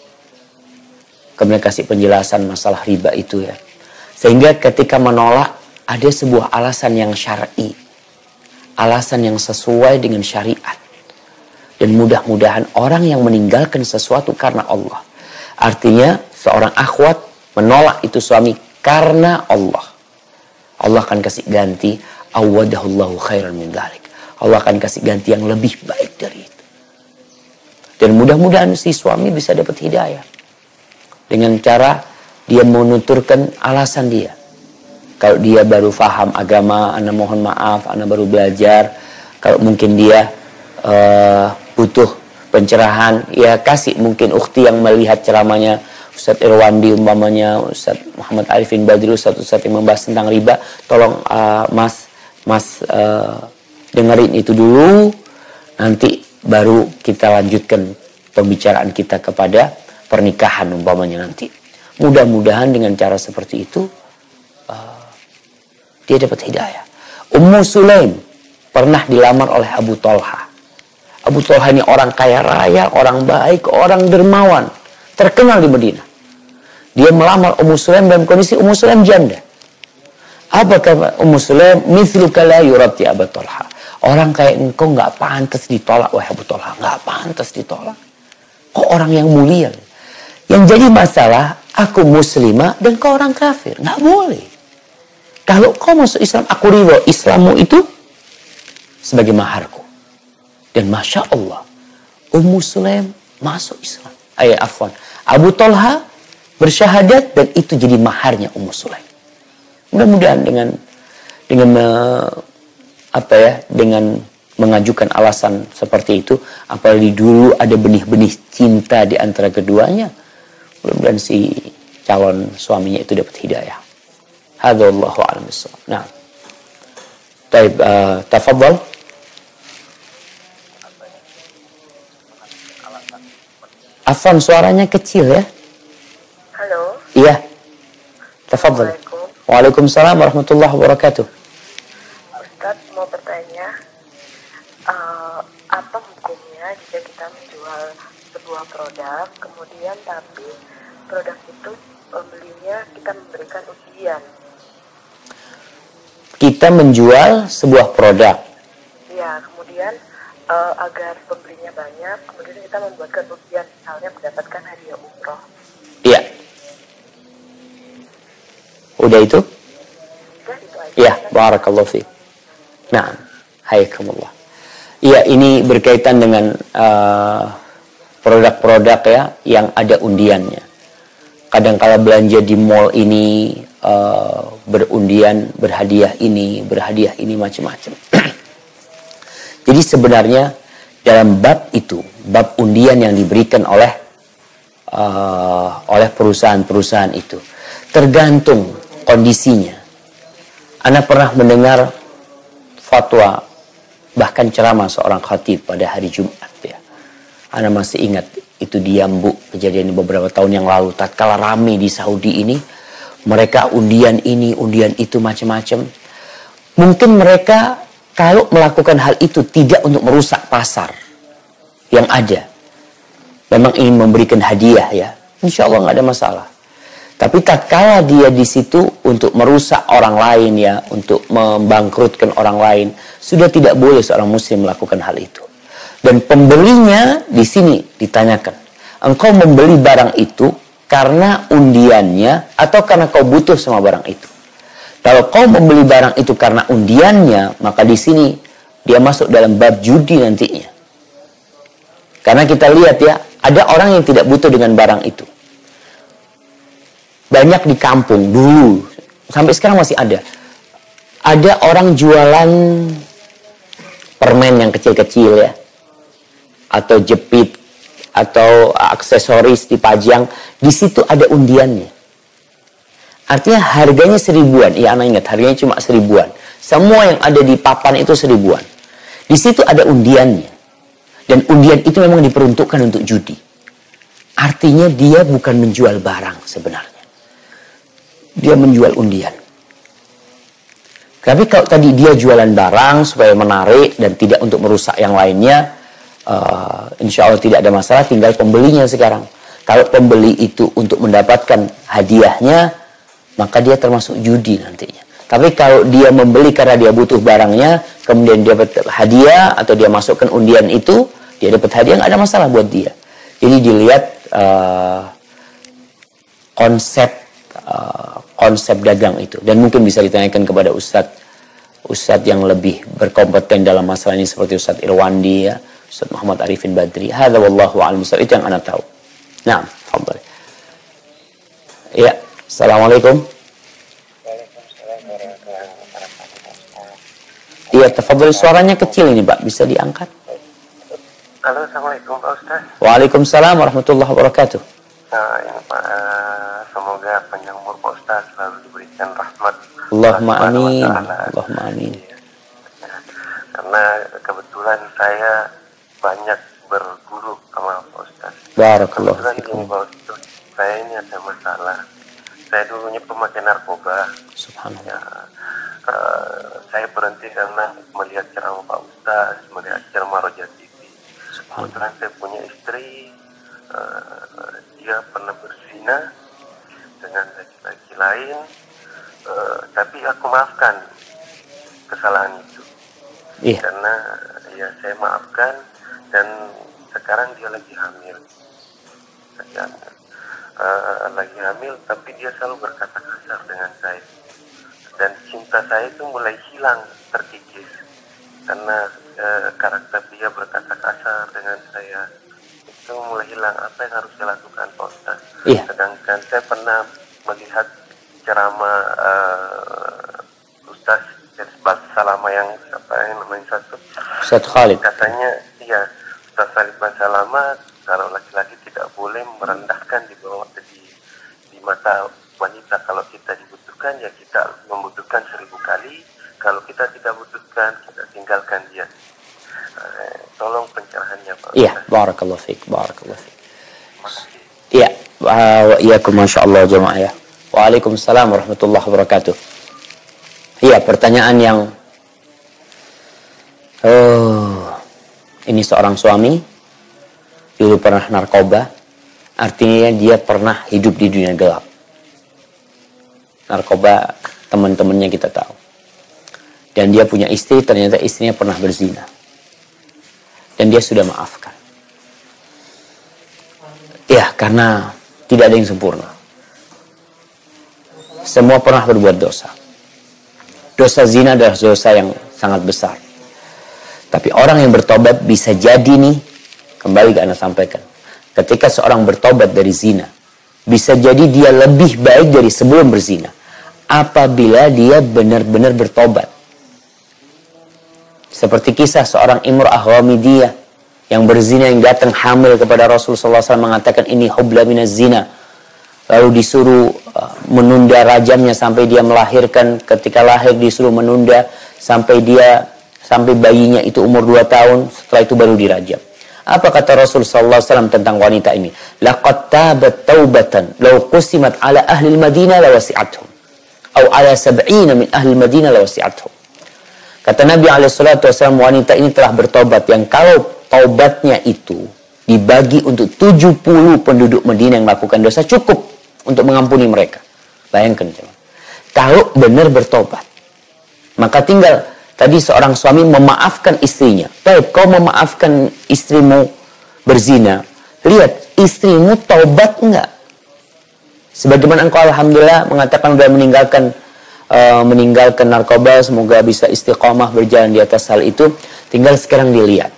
Kemudian kasih penjelasan masalah riba itu ya. Sehingga ketika menolak ada sebuah alasan yang syar'i, alasan yang sesuai dengan syariat. Dan mudah-mudahan orang yang meninggalkan sesuatu karena Allah, artinya seorang akhwat menolak itu suami karena Allah, Allah akan kasih ganti, awadahullahu khairan min dzalik. Allah akan kasih ganti yang lebih baik dari itu. Dan mudah-mudahan si suami bisa dapat hidayah dengan cara dia menuturkan alasan dia. Kalau dia baru faham agama, ana mohon maaf, ana baru belajar. Kalau mungkin dia uh, butuh pencerahan, ya kasih mungkin ukhti yang melihat ceramahnya Ustadz Irwandi umpamanya, Ustadz Muhammad Arifin Badri, Ustadz Ustadz yang membahas tentang riba, tolong uh, mas mas uh, dengerin itu dulu, nanti baru kita lanjutkan pembicaraan kita kepada pernikahan umpamanya nanti. Mudah-mudahan dengan cara seperti itu uh, dia dapat hidayah. Ummu Sulaim pernah dilamar oleh Abu Talha. Abu Talha ini orang kaya raya, orang baik, orang dermawan, terkenal di Madinah. Dia melamar Ummu Sulaim dalam kondisi Ummu Sulaim janda. Apa kata Ummu Sulaim? Mithluka la yurati Abu Talha. Orang kayak engkau nggak pantas ditolak, wahai Abu Talha. Nggak pantas ditolak. Kok orang yang mulia? Yang jadi masalah, aku muslimah dan kau orang kafir. Nggak boleh. Kalau kau masuk Islam, aku ridho. Islammu itu sebagai maharku. Dan Masya Allah, Ummu Sulaim masuk Islam. Ayah afwan. Abu Talha bersyahadat dan itu jadi maharnya Ummu Sulaim. Mudah-mudahan dengan dengan apa ya, dengan mengajukan alasan seperti itu, apalagi dulu ada benih-benih cinta di antara keduanya, mudah-mudahan si calon suaminya itu dapat hidayah. Hadza wallahu a'lam bissawab. Nah. Baik, uh, tafadhal. Afwan, suaranya kecil ya. Halo. Iya. Tafadhal. Waalaikumsalam warahmatullahi wabarakatuh. Ustaz mau bertanya, uh, apa hukumnya jika kita menjual sebuah produk, kemudian tapi produk itu pembelinya kita memberikan ujian? Kita menjual sebuah produk. Ya, kemudian uh, agar pembelinya banyak, kemudian kita membuatkan ujian, misalnya mendapatkan hadiah umroh. Iya. Udah itu? Udah itu Ya, barakallahu fiik. Nah, hayakumullah. Iya, ini berkaitan dengan uh, produk-produk ya yang ada undiannya. Kadang-kala belanja di mall ini uh, berundian, berhadiah ini, berhadiah ini macam-macam. Jadi sebenarnya dalam bab itu, bab undian yang diberikan oleh uh, oleh perusahaan-perusahaan itu, tergantung kondisinya. Ana pernah mendengar fatwa, bahkan ceramah seorang khatib pada hari Jumat ya. Ana masih ingat itu di Yambu, kejadian beberapa tahun yang lalu. Tatkala rame di Saudi ini, mereka undian ini, undian itu macam-macam. Mungkin mereka kalau melakukan hal itu tidak untuk merusak pasar yang ada, memang ingin memberikan hadiah ya, insya Allah nggak ada masalah. Tapi tatkala dia di situ untuk merusak orang lain ya, untuk membangkrutkan orang lain, sudah tidak boleh seorang muslim melakukan hal itu. Dan pembelinya di sini ditanyakan, engkau membeli barang itu karena undiannya atau karena kau butuh sama barang itu? Kalau kau membeli barang itu karena undiannya, maka di sini dia masuk dalam bab judi nantinya. Karena kita lihat ya, ada orang yang tidak butuh dengan barang itu. Banyak di kampung dulu, sampai sekarang masih ada. Ada orang jualan permen yang kecil-kecil ya, atau jepit, atau aksesoris dipajang. Di situ ada undiannya. Artinya harganya seribuan. Ya, anak ingat, harganya cuma seribuan. Semua yang ada di papan itu seribuan. Di situ ada undiannya. Dan undian itu memang diperuntukkan untuk judi. Artinya dia bukan menjual barang sebenarnya. Dia menjual undian. Tapi kalau tadi dia jualan barang supaya menarik dan tidak untuk merusak yang lainnya, uh, insya Allah tidak ada masalah, tinggal pembelinya sekarang. Kalau pembeli itu untuk mendapatkan hadiahnya, maka dia termasuk judi nantinya. Tapi kalau dia membeli karena dia butuh barangnya, kemudian dia dapat hadiah atau dia masukkan undian itu, dia dapat hadiah, nggak ada masalah buat dia. Jadi dilihat uh, konsep uh, konsep dagang itu, dan mungkin bisa ditanyakan kepada Ustadz Ustadz yang lebih berkompeten dalam masalah ini seperti Ustadz Irwandi ya, Ustadz Muhammad Arifin Badri. Hadza wallahu a'lam bishawab, itu yang ana tahu. Nah, tafadhal. Ya, assalamualaikum. Iya, tafadhal, suaranya kecil ini, Pak. Bisa diangkat? Halo, assalamualaikum Pak Ustaz. Waalaikumsalam warahmatullahi wabarakatuh. Nah, ini Pak, uh, semoga panjang umur Pak Ustaz, selalu diberikan rahmat. Allahumma amin. Allahumma amin. Ya, karena kebetulan saya banyak berguru sama Pak Ustaz. Barakallahu Kebetulan fikum. ini Pak Ustaz, saya ini ada masalah. Saya dulunya pemakai narkoba. Subhanallah. Ya, uh, saya berhenti karena melihat ceramah Pak Ustaz, melihat ceramah Roja T V. Kebetulan saya punya istri, uh, dia pernah berzina dengan laki-laki lain, uh, tapi aku maafkan kesalahan itu. Iya. Karena ya saya maafkan, dan sekarang dia lagi hamil. Lagi hamil. Uh, lagi hamil, tapi dia selalu berkata kasar dengan saya. Dan cinta saya itu mulai hilang, terkikis. Karena uh, karakter dia berkata kasar dengan saya. Itu mulai hilang. Apa yang harus saya lakukan, Pak Ustaz? Iya. Sedangkan saya pernah melihat ceramah uh, Ustaz Salama yang apa yang namanya satu. Ustaz Khalid. Katanya, iya, Ustaz Khalid Salama, kalau laki-laki tidak boleh merendahkan di bawah di, di mata wanita. Kalau kita dibutuhkan, ya kita membutuhkan seribu kali. Kalau kita tidak butuhkan, kita tinggalkan dia. Uh, tolong pencerahannya, Pak. Iya, barakallahu fiik, barakallahu fiik. Iya, wa iyyakum masyaallah jemaah ya. Waalaikumsalam warahmatullahi wabarakatuh. Iya, pertanyaan yang oh, ini seorang suami dulu pernah narkoba, artinya dia pernah hidup di dunia gelap. Narkoba, teman-temannya kita tahu. Dan dia punya istri, ternyata istrinya pernah berzina. Dan dia sudah maafkan. Ya, karena tidak ada yang sempurna. Semua pernah berbuat dosa. Dosa zina adalah dosa yang sangat besar. Tapi orang yang bertobat bisa jadi nih, kembali ke Anda sampaikan, ketika seorang bertobat dari zina, bisa jadi dia lebih baik dari sebelum berzina. Apabila dia benar-benar bertobat. Seperti kisah seorang Imra'ah Ghamidiyah yang berzina, yang datang hamil kepada Rasulullah sallallahu alaihi wasallam, mengatakan ini hubla minaz zina. Lalu disuruh uh, menunda rajamnya sampai dia melahirkan. Ketika lahir disuruh menunda sampai dia sampai bayinya itu umur dua tahun. Setelah itu baru dirajam. Apa kata Rasul sallallahu alaihi wasallam tentang wanita ini? Laqad tabat taubatan law qusimat ala ahli al-Madinah lawasi'athum. Atau ala sab'ina min ahli al-Madinah lawasi'athum. Kata Nabi alaihi salatu wasallam, wanita ini telah bertobat yang kalau taubatnya itu dibagi untuk tujuh puluh penduduk Madinah yang melakukan dosa cukup untuk mengampuni mereka. Bayangkan, kalau benar bertobat, maka tinggal tadi seorang suami memaafkan istrinya. Baik, kau memaafkan istrimu berzina, lihat istrimu taubat enggak? Sebagaimana engkau alhamdulillah mengatakan sudah meninggalkan uh, meninggalkan narkoba, semoga bisa istiqomah berjalan di atas hal itu. Tinggal sekarang dilihat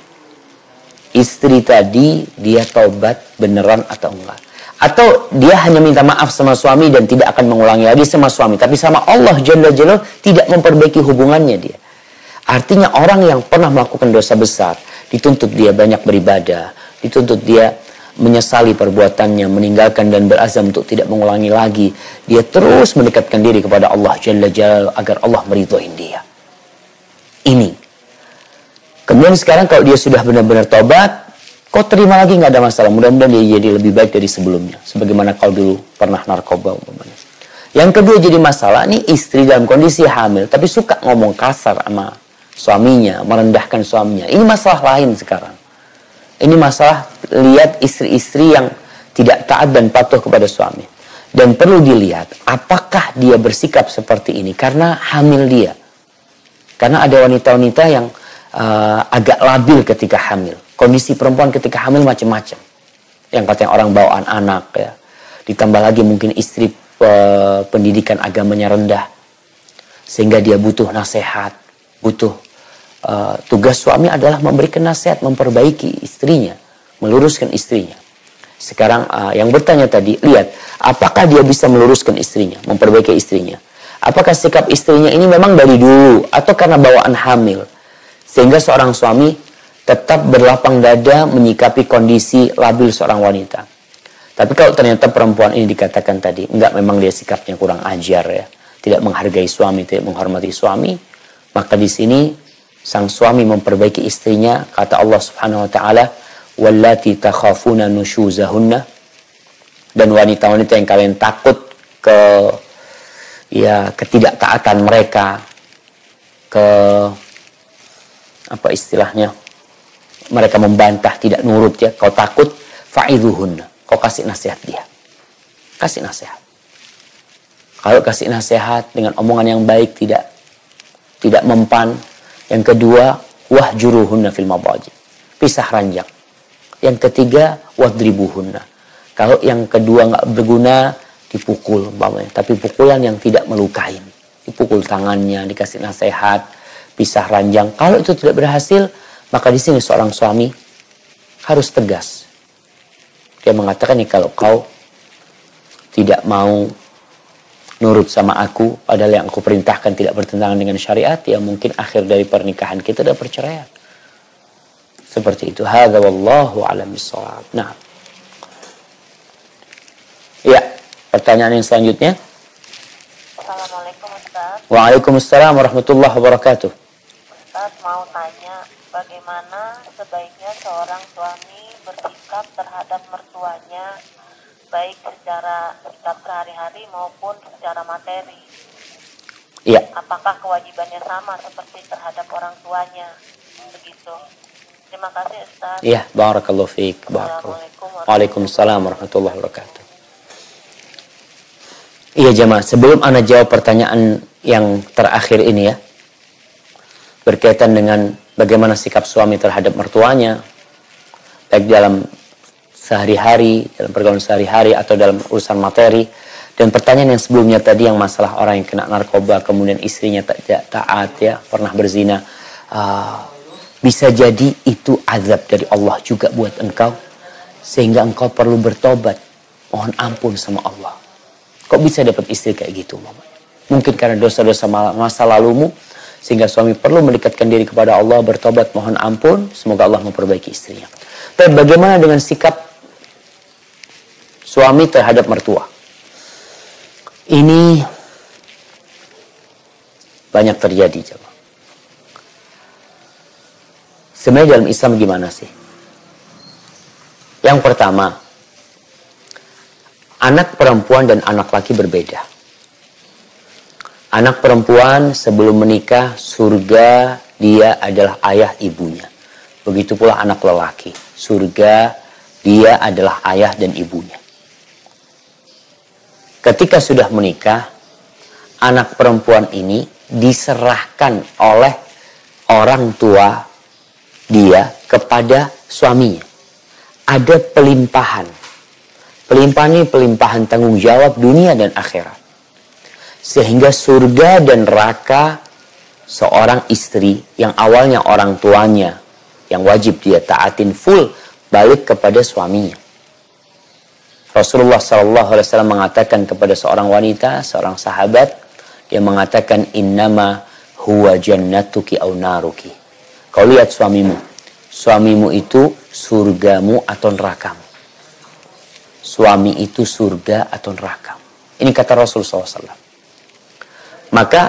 istri tadi dia taubat beneran atau enggak. Atau dia hanya minta maaf sama suami dan tidak akan mengulangi lagi sama suami. Tapi sama Allah Jalla Jalla tidak memperbaiki hubungannya dia. Artinya orang yang pernah melakukan dosa besar, dituntut dia banyak beribadah. Dituntut dia menyesali perbuatannya, meninggalkan dan berazam untuk tidak mengulangi lagi. Dia terus mendekatkan diri kepada Allah Jalla Jalla agar Allah meridhoi dia. Ini. Kemudian sekarang kalau dia sudah benar-benar tobat, kau terima lagi nggak ada masalah. Mudah-mudahan dia jadi lebih baik dari sebelumnya. Sebagaimana kau dulu pernah narkoba umpamanya. Yang kedua jadi masalah, nih istri dalam kondisi hamil tapi suka ngomong kasar sama suaminya, merendahkan suaminya. Ini masalah lain sekarang. Ini masalah lihat istri-istri yang tidak taat dan patuh kepada suami. Dan perlu dilihat apakah dia bersikap seperti ini karena hamil dia. Karena ada wanita-wanita yang uh, agak labil ketika hamil. Kondisi perempuan ketika hamil macam-macam. Yang katanya orang bawaan anak ya. Ditambah lagi mungkin istri uh, pendidikan agamanya rendah. Sehingga dia butuh nasihat, butuh uh, tugas suami adalah memberikan nasihat, memperbaiki istrinya, meluruskan istrinya. Sekarang uh, yang bertanya tadi, lihat apakah dia bisa meluruskan istrinya, memperbaiki istrinya. Apakah sikap istrinya ini memang dari dulu atau karena bawaan hamil. Sehingga seorang suami tetap berlapang dada menyikapi kondisi labil seorang wanita. Tapi kalau ternyata perempuan ini dikatakan tadi, enggak, memang dia sikapnya kurang ajar ya, tidak menghargai suami, tidak menghormati suami, maka di sini sang suami memperbaiki istrinya. Kata Allah Subhanahu wa taala, wallati takhafuna nusyuzahunna, dan wanita-wanita yang kalian takut ke ya ketidaktaatan mereka, ke apa istilahnya, mereka membantah, tidak nurut ya, kau takut, fa'idhuhunna, kau kasih nasihat dia. Kasih nasihat. Kalau kasih nasihat dengan omongan yang baik, tidak tidak mempan. Yang kedua, wahjuruhunna fil madaji, pisah ranjang. Yang ketiga, wadribuhunna. Kalau yang kedua nggak berguna, dipukul umpamanya, tapi pukulan yang tidak melukai. Dipukul tangannya, dikasih nasihat, pisah ranjang. Kalau itu tidak berhasil, maka di sini seorang suami harus tegas. Dia mengatakan nih, kalau kau tidak mau nurut sama aku, padahal yang aku perintahkan tidak bertentangan dengan syariat, ya mungkin akhir dari pernikahan kita adalah perceraian. Seperti itu. Hadza wallahu a'lam bissawab. Nah. Ya, pertanyaan yang selanjutnya. Assalamualaikum Ustaz. Waalaikumsalam warahmatullahi wabarakatuh. Ustaz mau tanya, bagaimana sebaiknya seorang suami bersikap terhadap mertuanya, baik secara sikap sehari-hari maupun secara materi? Iya. Apakah kewajibannya sama seperti terhadap orang tuanya? Begitu. Terima kasih Ustaz. Iya, barakallahu fiik. Barakallahu. Waalaikumsalam warahmatullahi wabarakatuh. Iya jemaah, sebelum Ana jawab pertanyaan yang terakhir ini ya, berkaitan dengan bagaimana sikap suami terhadap mertuanya, baik dalam sehari-hari, dalam pergaulan sehari-hari atau dalam urusan materi, Dan pertanyaan yang sebelumnya tadi yang masalah orang yang kena narkoba kemudian istrinya tak taat ya, pernah berzina, uh, bisa jadi itu azab dari Allah juga buat engkau sehingga engkau perlu bertobat, mohon ampun sama Allah. Kok bisa dapat istri kayak gitu? Mungkin karena dosa-dosa masa lalumu sehingga suami perlu mendekatkan diri kepada Allah, bertobat, mohon ampun, semoga Allah memperbaiki istrinya. Tapi bagaimana dengan sikap suami terhadap mertua? Ini banyak terjadi, coba. Sebenarnya dalam Islam gimana sih? Yang pertama, anak perempuan dan anak laki berbeda. Anak perempuan sebelum menikah, surga dia adalah ayah ibunya. Begitu pula anak lelaki, surga dia adalah ayah dan ibunya. Ketika sudah menikah, anak perempuan ini diserahkan oleh orang tua dia kepada suaminya. Ada pelimpahan. Pelimpahan ini pelimpahan tanggung jawab dunia dan akhirat. Sehingga surga dan neraka seorang istri yang awalnya orang tuanya yang wajib dia taatin full balik kepada suaminya. Rasulullah shallallahu alaihi wasallam mengatakan kepada seorang wanita, seorang sahabat, dia mengatakan innama huwa jannatuki au naruki. Kau lihat suamimu, suamimu itu surgamu atau nerakamu. Suami itu surga atau neraka. Ini kata Rasul shallallahu alaihi wasallam. Maka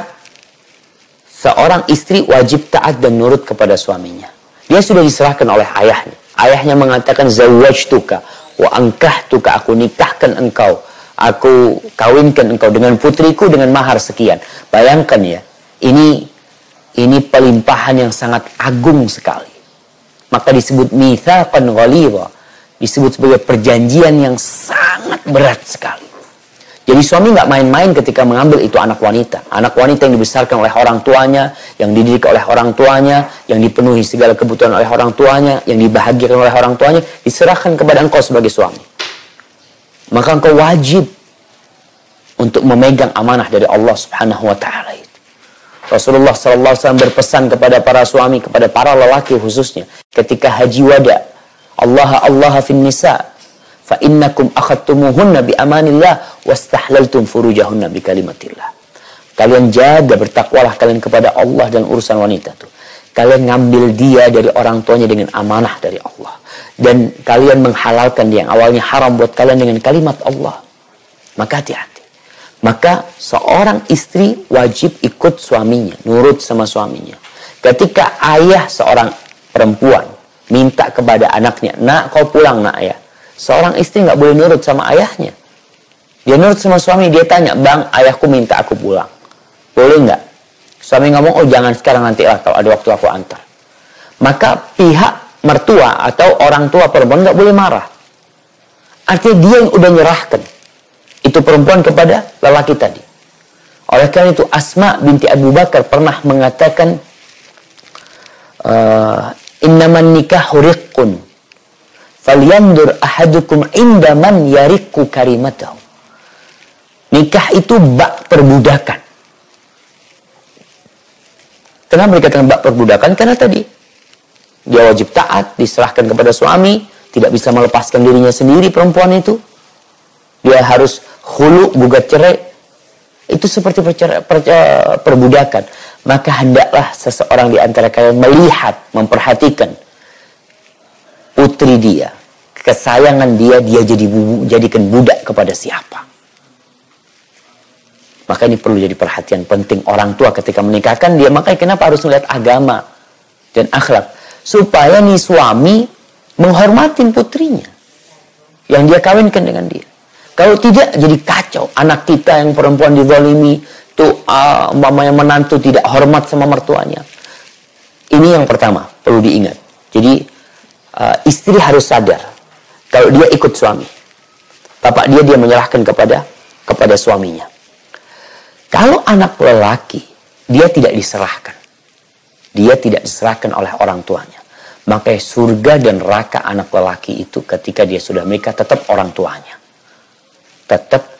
seorang istri wajib taat dan nurut kepada suaminya. Dia sudah diserahkan oleh ayahnya. Ayahnya mengatakan zawwajtuka wa ankahtuka, aku nikahkan engkau, aku kawinkan engkau dengan putriku dengan mahar sekian. Bayangkan ya, ini ini pelimpahan yang sangat agung sekali. Maka disebut mitsaqan ghalidha, disebut sebagai perjanjian yang sangat berat sekali. Jadi suami nggak main-main ketika mengambil itu anak wanita. Anak wanita yang dibesarkan oleh orang tuanya, yang dididik oleh orang tuanya, yang dipenuhi segala kebutuhan oleh orang tuanya, yang dibahagiakan oleh orang tuanya, diserahkan kepada engkau sebagai suami. Maka engkau wajib untuk memegang amanah dari Allah Subhanahu wa taala itu. Rasulullah sallallahu alaihi wasallam berpesan kepada para suami, kepada para lelaki khususnya, ketika haji wada, Allah Allah fin nisa, fa innakum akhadtumuhunna bi amanillah wastahlaltum furujahunna bi kalimatillah. Kalian jaga, bertakwalah kalian kepada Allah dan urusan wanita itu. Kalian ngambil dia dari orang tuanya dengan amanah dari Allah, dan kalian menghalalkan dia yang awalnya haram buat kalian dengan kalimat Allah. Maka hati-hati. Maka seorang istri wajib ikut suaminya, nurut sama suaminya. Ketika ayah seorang perempuan minta kepada anaknya, nak kau pulang nak ya. Seorang istri nggak boleh nurut sama ayahnya. Dia nurut sama suami, dia tanya, bang, ayahku minta aku pulang. Boleh nggak? Suami ngomong, oh jangan sekarang, nanti lah kalau ada waktu aku antar. Maka pihak mertua atau orang tua perempuan nggak boleh marah. Artinya dia yang udah nyerahkan itu perempuan kepada lelaki tadi. Oleh karena itu Asma binti Abu Bakar pernah mengatakan, innaman nikahu riqqun falyandur ahadukum inda man yarikku karimatahu. Nikah itu bak perbudakan. Kenapa dikatakan bak perbudakan? Karena tadi dia wajib taat, diserahkan kepada suami, tidak bisa melepaskan dirinya sendiri perempuan itu. Dia harus khulu, gugat cerai. Itu seperti percerai, percerai, perbudakan. Maka hendaklah seseorang di antara kalian melihat, memperhatikan putri dia, kesayangan dia, dia jadi bubu, jadikan budak kepada siapa. Maka ini perlu jadi perhatian penting orang tua ketika menikahkan dia. Makanya kenapa harus melihat agama dan akhlak, supaya nih suami menghormatin putrinya yang dia kawinkan dengan dia. Kalau tidak, jadi kacau. Anak kita yang perempuan dizalimi, tuh uh, umpamanya menantu tidak hormat sama mertuanya. Ini yang pertama perlu diingat. Jadi uh, istri harus sadar kalau dia ikut suami, bapak dia dia menyerahkan kepada kepada suaminya. Kalau anak lelaki, dia tidak diserahkan. Dia tidak diserahkan oleh orang tuanya. Maka surga dan neraka anak lelaki itu ketika dia sudah menikah tetap orang tuanya. Tetap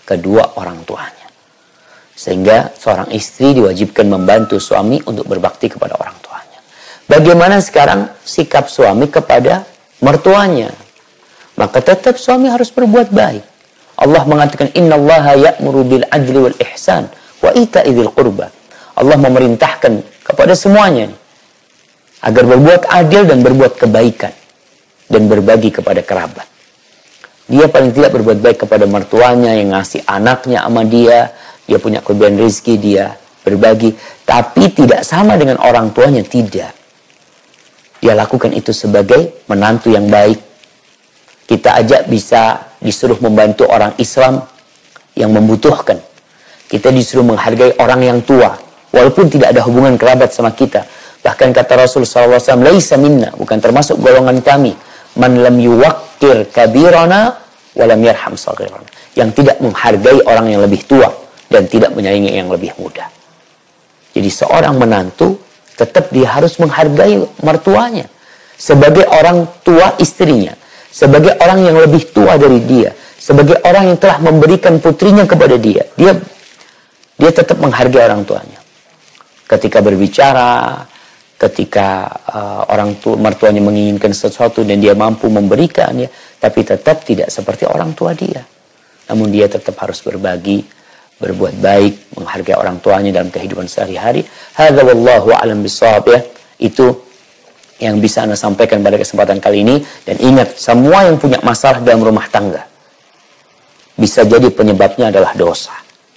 kedua orang tuanya. Sehingga seorang istri diwajibkan membantu suami untuk berbakti kepada orang tuanya. Bagaimana sekarang sikap suami kepada mertuanya? Maka tetap suami harus berbuat baik. Allah mengatakan innallaha ya'muru bil adli wal ihsan wa ita'i dzil qurba. Allah memerintahkan kepada semuanya agar berbuat adil dan berbuat kebaikan dan berbagi kepada kerabat. Dia paling tidak berbuat baik kepada mertuanya yang ngasih anaknya sama dia, dia punya kelebihan rezeki, dia berbagi, tapi tidak sama dengan orang tuanya, tidak. Dia lakukan itu sebagai menantu yang baik. Kita aja bisa disuruh membantu orang Islam yang membutuhkan. Kita disuruh menghargai orang yang tua, walaupun tidak ada hubungan kerabat sama kita. Bahkan kata Rasul sallallahu alaihi wasallam, "Laisa minna," bukan termasuk golongan kami, "man lam yuwaqqir kabirana wa lam yarham saghirana," yang tidak menghargai orang yang lebih tua dan tidak menyayangi yang lebih muda. Jadi seorang menantu tetap dia harus menghargai mertuanya sebagai orang tua istrinya, sebagai orang yang lebih tua dari dia, sebagai orang yang telah memberikan putrinya kepada dia. Dia dia tetap menghargai orang tuanya. Ketika berbicara, ketika uh, orang tua mertuanya menginginkan sesuatu dan dia mampu memberikannya, tapi tetap tidak seperti orang tua dia. Namun dia tetap harus berbagi, berbuat baik, menghargai orang tuanya dalam kehidupan sehari-hari. Hadza wallahu a'lam bishawab, ya. Itu yang bisa Anda sampaikan pada kesempatan kali ini. Dan ingat, semua yang punya masalah dalam rumah tangga bisa jadi penyebabnya adalah dosa.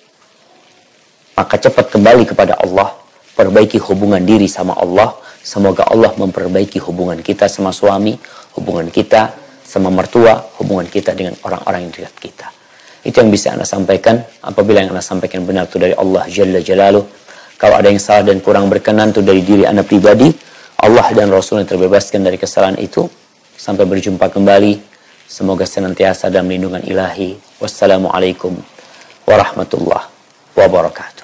Maka cepat kembali kepada Allah, perbaiki hubungan diri sama Allah. Semoga Allah memperbaiki hubungan kita sama suami, hubungan kita sama mertua, hubungan kita dengan orang-orang yang dekat kita. Itu yang bisa Anda sampaikan. Apabila yang Anda sampaikan benar itu dari Allah Jalla Jalaluh. Kalau ada yang salah dan kurang berkenan itu dari diri Anda pribadi, Allah dan Rasulnya terbebaskan dari kesalahan itu. Sampai berjumpa kembali. Semoga senantiasa dalam lindungan ilahi. Wassalamualaikum warahmatullahi wabarakatuh.